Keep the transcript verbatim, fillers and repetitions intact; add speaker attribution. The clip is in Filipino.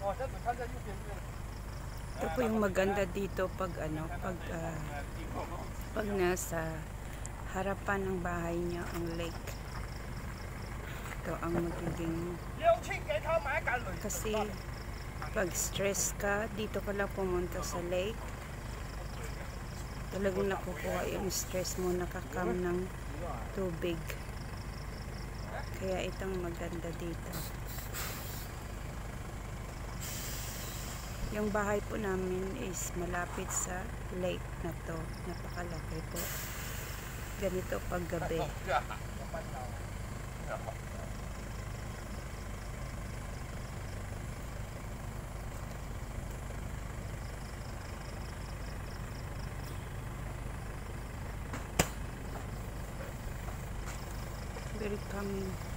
Speaker 1: Ito po yung maganda dito pag ano, pag uh, pag nasa harapan ng bahay niyo ang lake. Ito ang magiging, kasi pag stress ka, dito ka lang pumunta sa lake, talagang nakukuha yung stress mo, nakakam ng tubig. Kaya itong maganda dito. Yung bahay po namin is malapit sa lake na to. Napakalaki po. Ganito pag gabi. Very calming.